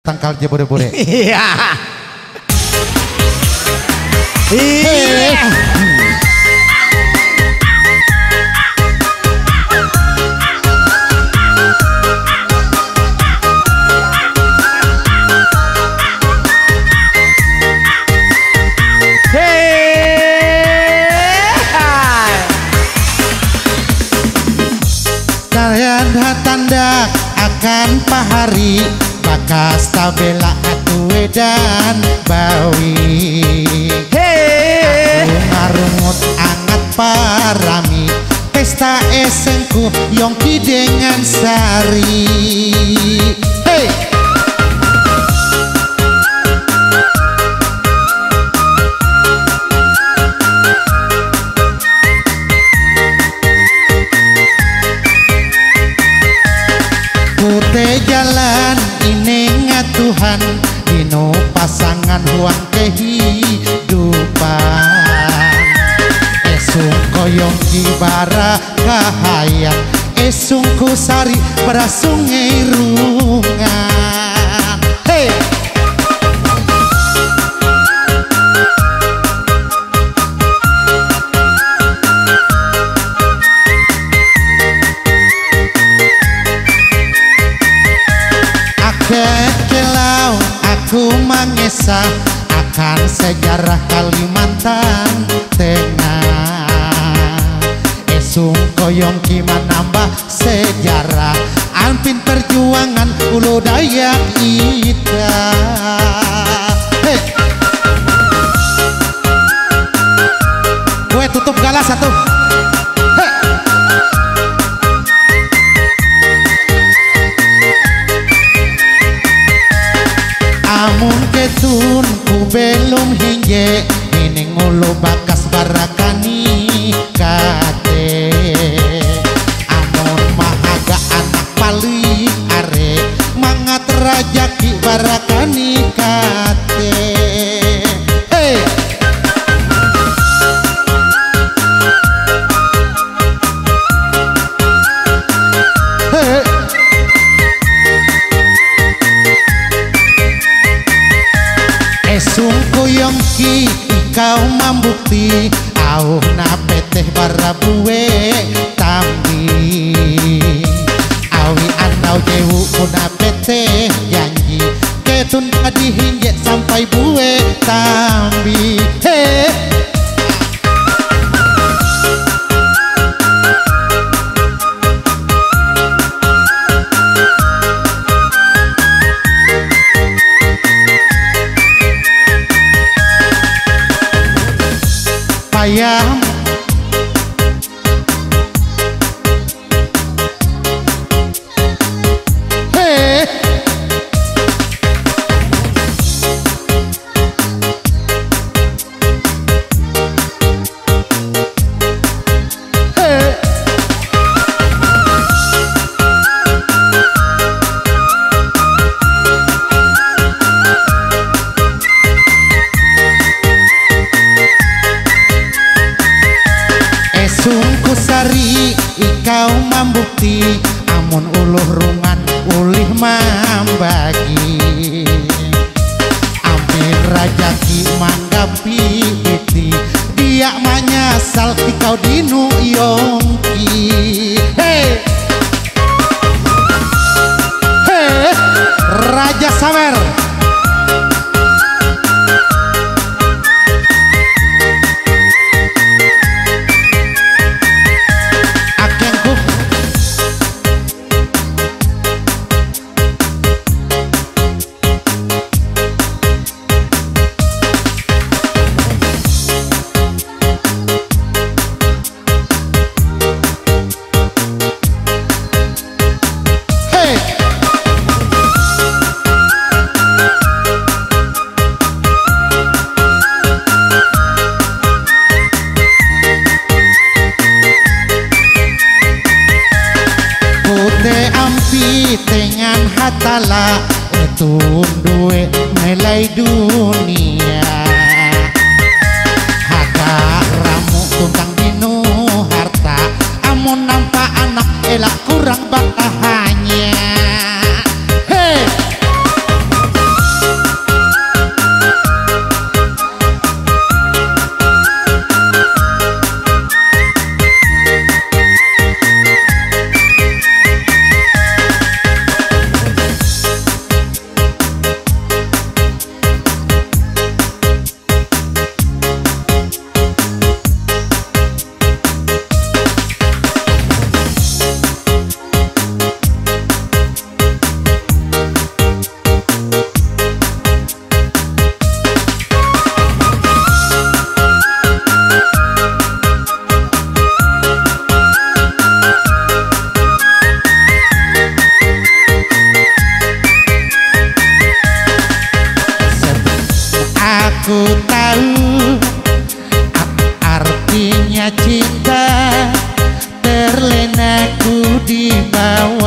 Tangkal jebore-bore. Iya. Iya. Tanda akan pahari bakas tabela atu edan bawi. Aku ngarungut angat parami pesta esengku Yongki dengan Sari. Hey. Jalan ini ngatuhan dino pasangan huang kehidupan. Esung koyong kibara kahayang esung kusari berasungai rungan. Hey. Kekelau aku mengesah akan sejarah Kalimantan Tengah. Esung koyong kima nambah sejarah alpin perjuangan Ulu Dayak Ita. Hey. Gue tutup galas satu. Amun ketun ku belum hinje ini ngulu bakas barakani kate. Amun mahaga anak paling are mangat rajaki barakani kate. Hey. Hey. Esung koyong ki kau membukti au na peteh barabue tambi. Awi anau jewu una peteh janji ketun kadihinje sampai bue tambi. He. Ayam hey. Hey. Sungku sari ikau membukti amun uluh rungan ulih mambagi. Ampir rajaki manggapi iti dia manyasal ikau dinu Yongki. Hey. Hey. Raja Sawer. Dengan hatala itu duwe nilai dunia. Haga ramu tungkang dinu harta amun nampak anak elak kurang batahannya. Hey.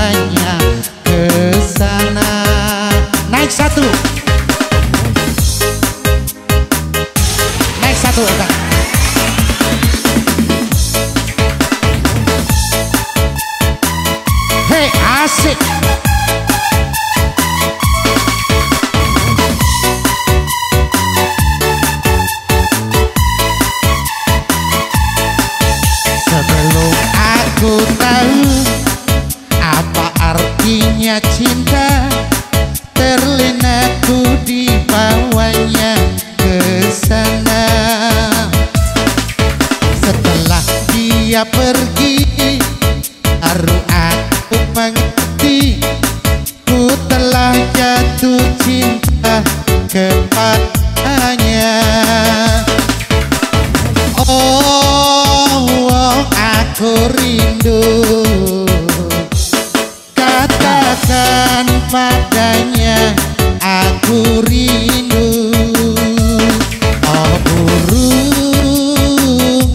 bawanya ke sana. Naik satu. Naik satu, Kak. Hei, asik. Sebelum aku tahu apa artinya cinta, terlena ku dibawanya ke sana. Setelah dia pergi, baru aku mengerti, ku telah jatuh cinta kepadanya. Oh, aku rindu, katakan padanya aku rindu. Oh burung,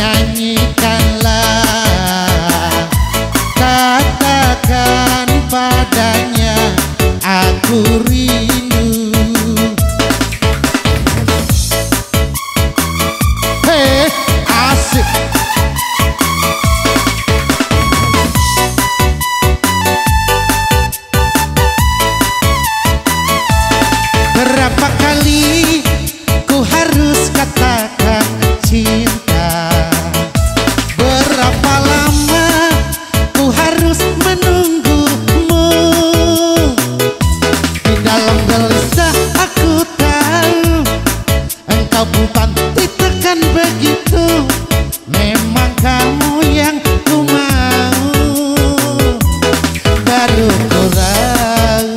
nyanyikanlah, katakan padanya aku rindu. Hei, asik. Berapa kali ku harus katakan cinta, berapa lama ku harus menunggumu. Di dalam gelisah aku tahu engkau bukan ditekan begitu. Memang kamu yang ku mau, baru ku ragu.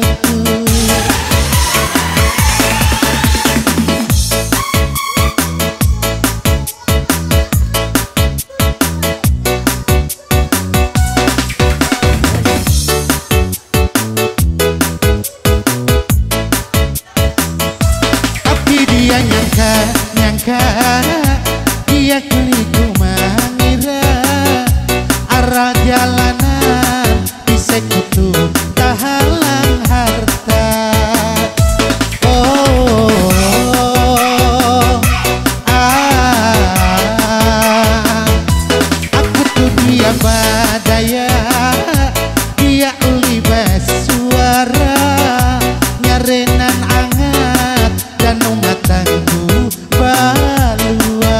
Dia nyangka dia keliru mengira arah jalanan bisa kutu tak halang harta. Aku tuh dia badaya, dia ulibas suara nyarenan angat dan umatanku balua.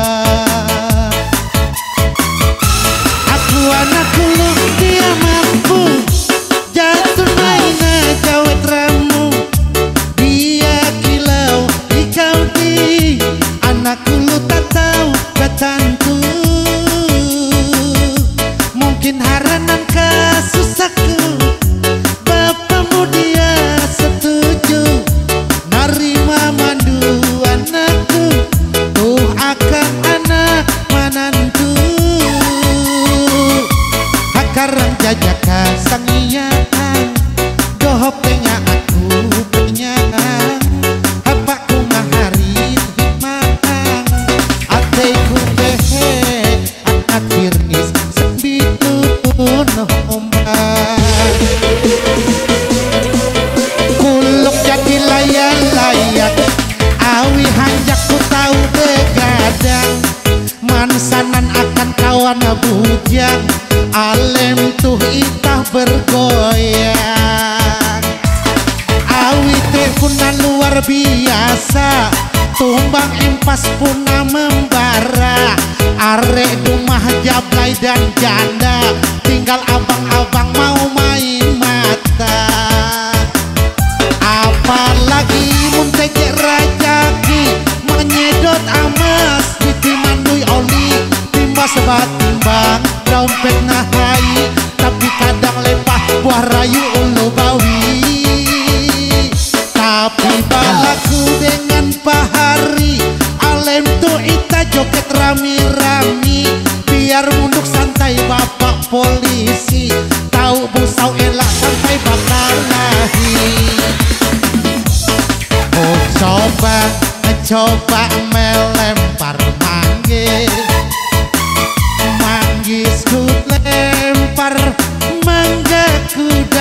Aku anak ulung dia mampu jatuh maina jawet ramu. Dia kilau ikau di anak ulu tak tahu ketantu. Mungkin haranan kasusahku, bapamu dia setuju narima mandu anakku, tuh akan anak manantu. Hakarang jajakan sangian, dohop tengah aku penyang, hapaku maharin hikmahang, ateku behe anak firnis sembitun ombak. Kuluk jadi layak-layak, awi hanjak ku tahu begadang. Mansanan akan kawan bujang, alem tuh itah bergoyang. Awi teh punan luar biasa, tumbang impas puna membara. Arek rumah jablay dan janda, tinggal abang-abang mau main mata. Apalagi munteke rajaki, menyedot amas ditimandui oli. Timbas batimbang dompet nahai, tapi kadang lepah buah rayu ulu bawi. Tapi balaku dengan pahari, alem tuh ita joget rami-rami. Biar munduk santai bapak polisi, tahu busau elak santai bakal lahi. Oh coba melempar manggis, manggis ku lempar mangga ku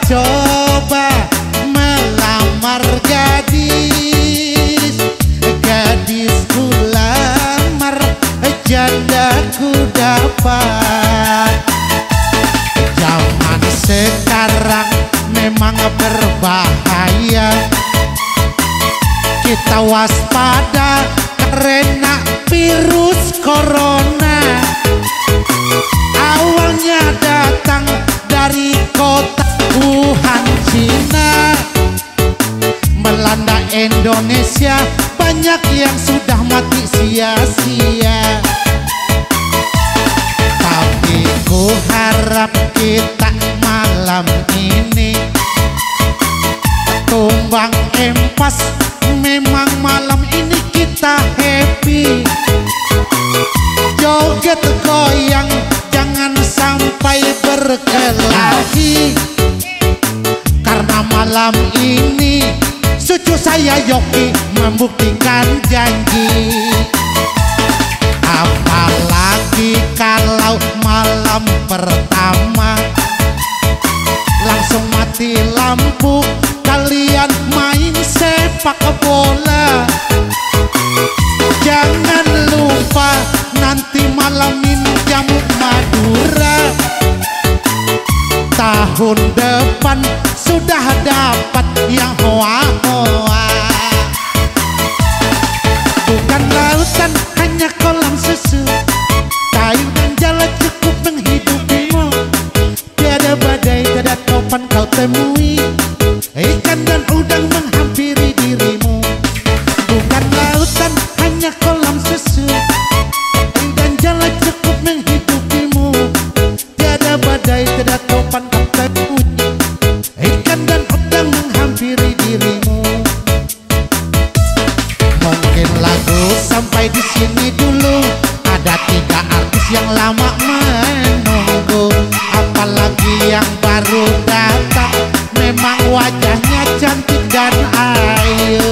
coba melamar gadis, gadisku lamar, jandaku dapat. Zaman sekarang memang berbahaya, kita waspada karena virus corona. Awalnya datang dari kota Wuhan, Cina, melanda Indonesia, banyak yang sudah mati sia-sia. Tapi ku harap kita malam ini tumbang empas, memang malam ini kita happy. Joget goyang, jangan sampai berkelahi, karena malam ini cucu saya Yoki membuktikan janji. Apalagi kalau malam pertama langsung mati lampu, kalian main sepak bola. Jangan lupa nanti malamin jamu Madura. Tahun depan sudah dapat yang hoa-hoa. Bukan lautan, hanya kolam susu, kayu dan jala cukup menghidupimu. Tiada badai, tiada topan kau temui, ikan dan udang menghampiri dirimu. Bukan lautan, hanya kolam susu, kayu dan jala cukup menghidupimu. Tiada badai, tiada topan kau temui, ikan dan udang menghampiri dirimu. Mungkin lagu sampai di sini dulu. Ada 3 artis yang lama menunggu, apalagi yang baru datang, memang wajahnya cantik dan ayu.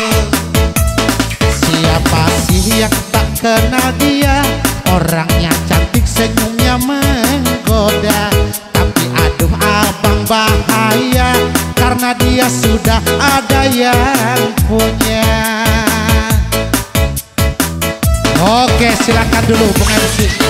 Siapa sih yang tak kenal dia? Orangnya cantik, senyumnya menggoda. Tapi aduh abang bahaya, karena dia sudah ada yang punya. Oke, silakan dulu Bung MC.